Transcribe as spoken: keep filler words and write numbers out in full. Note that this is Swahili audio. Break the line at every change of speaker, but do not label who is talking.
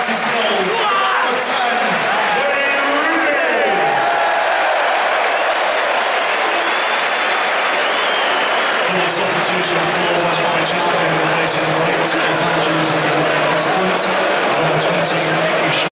penalties goals. Number ten, Wayne Rooney. Double substitution for West Bromwich Albion, replacing the late Cliff Andrews and number twenty, Nicky